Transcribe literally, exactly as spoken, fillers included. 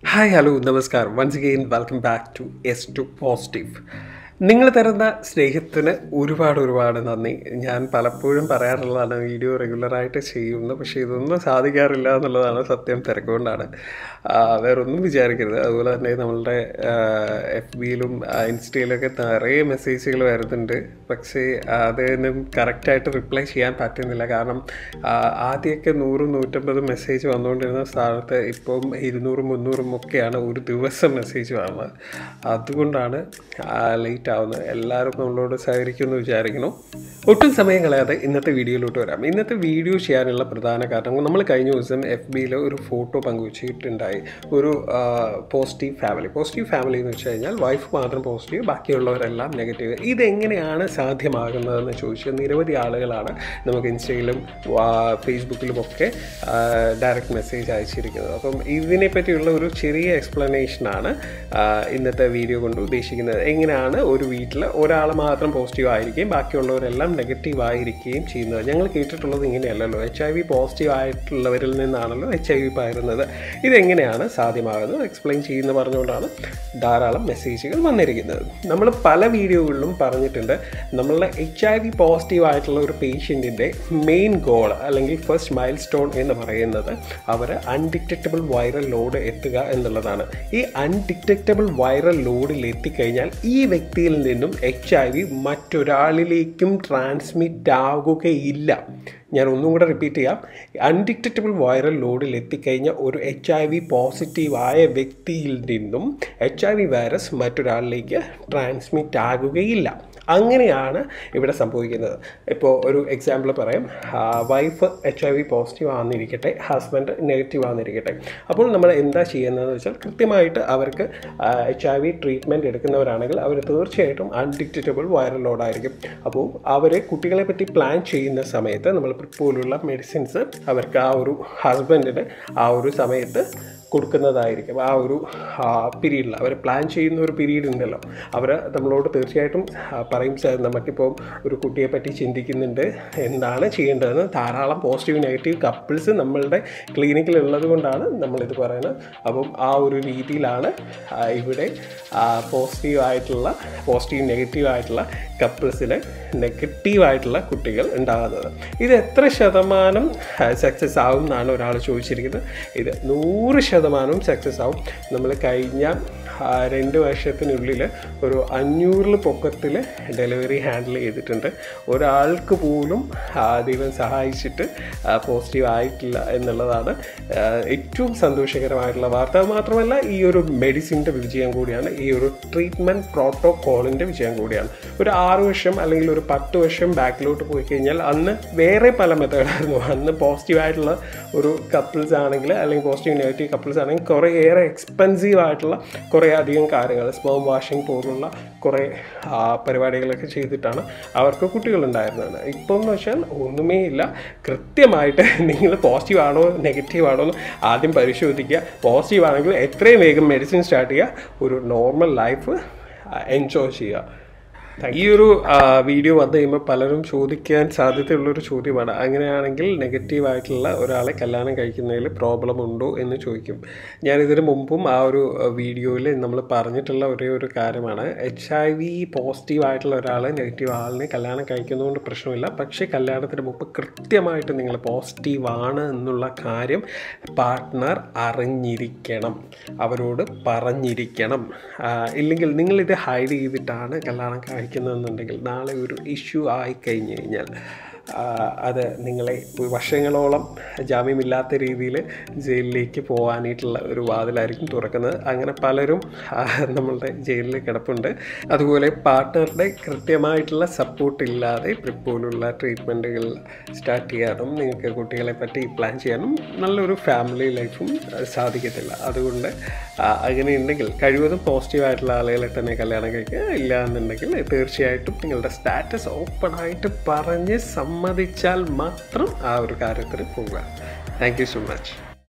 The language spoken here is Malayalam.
Hi, hello, namaskar. Once again, welcome back to S two Positive. നിങ്ങൾ തരുന്ന സ്നേഹത്തിന് ഒരുപാട് ഒരുപാട് നന്ദി. ഞാൻ പലപ്പോഴും പറയാറുള്ളതാണ്, വീഡിയോ റെഗുലറായിട്ട് ചെയ്യുന്നു, പക്ഷേ ഇതൊന്നും സാധിക്കാറില്ല എന്നുള്ളതാണ് സത്യം. തിരക്കുകൊണ്ടാണ്, വേറൊന്നും വിചാരിക്കരുത്. അതുപോലെ തന്നെ നമ്മളുടെ എഫ് ബിയിലും ഇൻസ്റ്റയിലൊക്കെ നിറയെ മെസ്സേജുകൾ വരുന്നുണ്ട്, പക്ഷേ അതിനും കറക്റ്റായിട്ട് റിപ്ലൈ ചെയ്യാൻ പറ്റുന്നില്ല. കാരണം ആദ്യമൊക്കെ നൂറും നൂറ്റമ്പത് മെസ്സേജ് വന്നുകൊണ്ടിരുന്ന സ്ഥാനത്ത് ഇപ്പം ഇരുന്നൂറും മുന്നൂറും ഒക്കെയാണ് ഒരു ദിവസം മെസ്സേജ് വരുന്നത്. അതുകൊണ്ടാണ് ലേറ്റ് ആവുന്നത്. എല്ലാവരും നമ്മളോട് സഹകരിക്കുമെന്ന് വിചാരിക്കുന്നു. ഒട്ടും സമയം കളയാതെ ഇന്നത്തെ വീഡിയോയിലോട്ട് വരാം. ഇന്നത്തെ വീഡിയോ ചെയ്യാനുള്ള പ്രധാന കാരണം, നമ്മൾ കഴിഞ്ഞ ദിവസം എഫ് ബിയിൽ ഒരു ഫോട്ടോ പങ്കുവച്ചിട്ടുണ്ടായി. ഒരു പോസിറ്റീവ് ഫാമിലി പോസിറ്റീവ് ഫാമിലി എന്ന് വെച്ച് കഴിഞ്ഞാൽ വൈഫ് മാത്രം പോസിറ്റീവ്, ബാക്കിയുള്ളവരെല്ലാം നെഗറ്റീവ്. ഇതെങ്ങനെയാണ് സാധ്യമാകുന്നതെന്ന് ചോദിച്ച് നിരവധി ആളുകളാണ് നമുക്ക് ഇൻസ്റ്റയിലും ഫേസ്ബുക്കിലുമൊക്കെ ഡയറക്റ്റ് മെസ്സേജ് അയച്ചിരിക്കുന്നത്. അപ്പം ഇതിനെപ്പറ്റിയുള്ള ഒരു ചെറിയ എക്സ്പ്ലനേഷനാണ് ഇന്നത്തെ വീഡിയോ കൊണ്ട് ഉദ്ദേശിക്കുന്നത്. എങ്ങനെയാണ് ഒരു വീട്ടിൽ ഒരാൾ മാത്രം പോസിറ്റീവ് ആയിരിക്കുകയും ബാക്കിയുള്ളവരെല്ലാം നെഗറ്റീവ് ആയിരിക്കുകയും ചെയ്യുന്നത്. ഞങ്ങൾ കേട്ടിട്ടുള്ളത് ഇങ്ങനെയല്ലല്ലോ, എച്ച് ഐ വി പോസിറ്റീവ് ആയിട്ടുള്ളവരിൽ നിന്നാണല്ലോ എച്ച് ഐ വി പകരുന്നത്. ഇതെങ്ങനെയാണ് സാധ്യമാകുന്നത് എക്സ്പ്ലെയിൻ ചെയ്യുന്ന പറഞ്ഞുകൊണ്ടാണ് ധാരാളം മെസ്സേജുകൾ വന്നിരിക്കുന്നത്. നമ്മൾ പല വീഡിയോകളിലും പറഞ്ഞിട്ടുണ്ട്, നമ്മളുടെ എച്ച് ഐ വി പോസിറ്റീവ് ആയിട്ടുള്ള ഒരു പേഷ്യൻറ്റിൻ്റെ മെയിൻ ഗോൾ അല്ലെങ്കിൽ ഫസ്റ്റ് മൈൽ സ്റ്റോൺ എന്ന് പറയുന്നത് അവർ അൺഡിറ്റക്റ്റബിൾ വൈറൽ ലോഡ് എത്തുക എന്നുള്ളതാണ്. ഈ അൺഡിറ്റക്റ്റബിൾ വൈറൽ ലോഡിൽ എത്തിക്കഴിഞ്ഞാൽ ഈ വ്യക്തിയിൽ നിന്നും എച്ച് ഐ വി മറ്റൊരാളിലേക്കും ട്രാൻസ്മിറ്റ് ആകുകയില്ല. ഞാൻ ഒന്നും കൂടെ റിപ്പീറ്റ് ചെയ്യാം. അൺഡിറ്റക്റ്റബിൾ വൈറൽ ലോഡിൽ എത്തിക്കഴിഞ്ഞ ഒരു എച്ച് ഐ വി പോസിറ്റീവായ വ്യക്തിയിൽ നിന്നും എച്ച് ഐ വി വൈറസ് മറ്റൊരാളിലേക്ക് ട്രാൻസ്മിറ്റ് ആകുകയില്ല. അങ്ങനെയാണ് ഇവിടെ സംഭവിക്കുന്നത്. ഇപ്പോൾ ഒരു എക്സാമ്പിൾ പറയാം. Wife H I V positive ആണെന്നിരിക്കട്ടെ, ഹസ്ബൻഡ് നെഗറ്റീവ് ആണെന്നിരിക്കട്ടെ. അപ്പോൾ നമ്മൾ എന്താ ചെയ്യുന്നതെന്ന് വെച്ചാൽ, കൃത്യമായിട്ട് അവർക്ക് എച്ച് ഐ വി ട്രീറ്റ്മെൻറ്റ് എടുക്കുന്നവരാണെങ്കിൽ അവർ തീർച്ചയായിട്ടും അൺഡിറ്റക്റ്റബിൾ വൈറൽ ലോഡായിരിക്കും. അപ്പോൾ അവർ കുട്ടികളെ പറ്റി പ്ലാൻ ചെയ്യുന്ന സമയത്ത് നമ്മൾ പോലുള്ള മെഡിസിൻസ് അവർക്ക് ആ ഒരു ഹസ്ബൻഡിന് ആ ഒരു സമയത്ത് കൊടുക്കുന്നതായിരിക്കും. ആ ഒരു പീരീഡിൽ അവർ പ്ലാൻ ചെയ്യുന്ന ഒരു പീരീഡ് ഉണ്ടല്ലോ, അവർ നമ്മളോട് തീർച്ചയായിട്ടും പറയും, സാർ നമുക്കിപ്പോൾ ഒരു കുട്ടിയെ പറ്റി ചിന്തിക്കുന്നുണ്ട്, എന്താണ് ചെയ്യേണ്ടതെന്ന്. ധാരാളം പോസിറ്റീവ് നെഗറ്റീവ് കപ്പിൾസ് നമ്മളുടെ ക്ലിനിക്കിൽ ഉള്ളത് കൊണ്ടാണ് നമ്മളിത് പറയുന്നത്. അപ്പം ആ ഒരു രീതിയിലാണ് ഇവിടെ പോസിറ്റീവ് ആയിട്ടുള്ള പോസിറ്റീവ് നെഗറ്റീവ് ആയിട്ടുള്ള കപ്പിൾസിൽ നെഗറ്റീവായിട്ടുള്ള കുട്ടികൾ ഉണ്ടാകുന്നത്. ഇത് എത്ര ശതമാനം സക്സസ് ആവും എന്നാണ് ഒരാൾ ചോദിച്ചിരിക്കുന്നത്. ഇത് നൂറ് ശതമാനവും സക്സസ് ആവും. നമ്മൾ കഴിഞ്ഞ രണ്ട് വർഷത്തിനുള്ളിൽ ഒരു അഞ്ഞൂറിൽ പൊക്കത്തിൽ ഡെലിവറി ഹാൻഡിൽ ചെയ്തിട്ടുണ്ട്. ഒരാൾക്ക് പോലും ദൈവം സഹായിച്ചിട്ട് പോസിറ്റീവ് ആയിട്ടില്ല എന്നുള്ളതാണ് ഏറ്റവും സന്തോഷകരമായിട്ടുള്ള വാർത്ത. അത് മാത്രമല്ല, ഈ ഒരു മെഡിസിൻ്റെ വിജയം കൂടിയാണ്, ഈ ഒരു ട്രീറ്റ്മെൻറ്റ് പ്രോട്ടോക്കോളിൻ്റെ വിജയം കൂടിയാണ്. ഒരു ആറ് വർഷം അല്ലെങ്കിൽ ഒരു പത്ത് വർഷം ബാക്കിലോട്ട് പോയി കഴിഞ്ഞാൽ അന്ന് വേറെ പല മെത്തേഡായിരുന്നു. അന്ന് പോസിറ്റീവ് ആയിട്ടുള്ള ഒരു കപ്പിൾസ് ആണെങ്കിൽ, അല്ലെങ്കിൽ പോസിറ്റീവ് നെഗറ്റീവ് കപ്പിൾസ് ആണെങ്കിൽ കുറേ ഏറെ എക്സ്പെൻസീവ് ആയിട്ടുള്ള കുറേ അധികം കാര്യങ്ങൾ, സ്പേം വാഷിംഗ് പോലുള്ള കുറേ പരിപാടികളൊക്കെ ചെയ്തിട്ടാണ് അവർക്ക് കുട്ടികളുണ്ടായിരുന്നത്. ഇപ്പോൾ എന്ന് വെച്ചാൽ ഒന്നുമേ ഇല്ല. കൃത്യമായിട്ട് നിങ്ങൾ പോസിറ്റീവ് ആണോ നെഗറ്റീവ് ആണോ എന്ന് ആദ്യം പരിശോധിക്കുക. പോസിറ്റീവ് ആണെങ്കിൽ എത്രയും വേഗം മെഡിസിൻ സ്റ്റാർട്ട് ചെയ്യുക, ഒരു നോർമൽ ലൈഫ് എൻജോയ് ചെയ്യുക. ഈ ഒരു വീഡിയോ വന്നു കഴിയുമ്പോൾ പലരും ചോദിക്കാൻ സാധ്യതയുള്ളൊരു ചോദ്യമാണ്, അങ്ങനെയാണെങ്കിൽ നെഗറ്റീവായിട്ടുള്ള ഒരാളെ കല്യാണം കഴിക്കുന്നതിൽ പ്രോബ്ലം ഉണ്ടോ എന്ന് ചോദിക്കും. ഞാനിതിന് മുമ്പും ആ ഒരു വീഡിയോയിൽ നമ്മൾ പറഞ്ഞിട്ടുള്ള ഒരേ ഒരു കാര്യമാണ്, എച്ച് ഐ വി പോസിറ്റീവ് ആയിട്ടുള്ള ഒരാളെ നെഗറ്റീവ് ആളിനെ കല്യാണം കഴിക്കുന്നതുകൊണ്ട് പ്രശ്നമില്ല. പക്ഷേ കല്യാണത്തിന് മുമ്പ് കൃത്യമായിട്ട് നിങ്ങൾ പോസിറ്റീവ് ആണ് എന്നുള്ള കാര്യം പാർട്ട്ണർ അറിഞ്ഞിരിക്കണം, അവരോട് പറഞ്ഞിരിക്കണം. ഇല്ലെങ്കിൽ നിങ്ങളിത് ഹൈഡ് ചെയ്തിട്ടാണ് കല്യാണം കഴിക്കുന്നതെന്നുണ്ടെങ്കിൽ നാളെ ഒരു ഇഷ്യൂ ആയിക്കഴിഞ്ഞ് കഴിഞ്ഞാൽ അത് നിങ്ങളെ വർഷങ്ങളോളം ജാമ്യമില്ലാത്ത രീതിയിൽ ജയിലിലേക്ക് പോകാനായിട്ടുള്ള ഒരു വാതിലായിരിക്കും തുറക്കുന്നത്. അങ്ങനെ പലരും നമ്മളുടെ ജയിലിൽ കിടപ്പുണ്ട്. അതുപോലെ പാർട്ട്ണറുടെ കൃത്യമായിട്ടുള്ള സപ്പോർട്ട് ഇല്ലാതെ പോലുള്ള ട്രീറ്റ്മെൻറ്റുകൾ സ്റ്റാർട്ട് ചെയ്യാനും നിങ്ങൾക്ക് കുട്ടികളെ പറ്റി പ്ലാൻ ചെയ്യാനും നല്ലൊരു ഫാമിലി ലൈഫും സാധിക്കത്തില്ല. അതുകൊണ്ട് അങ്ങനെയുണ്ടെങ്കിൽ കഴിവതും പോസിറ്റീവായിട്ടുള്ള ആളുകളെ തന്നെ കല്യാണം കഴിക്കുക. ഇല്ല എന്നുണ്ടെങ്കിൽ തീർച്ചയായിട്ടും നിങ്ങളുടെ സ്റ്റാറ്റസ് ഓപ്പണായിട്ട് പറഞ്ഞ് സമ്മതിച്ചാൽ മാത്രം ആ ഒരു കാര്യത്തിന് പോവുക. Thank you so much.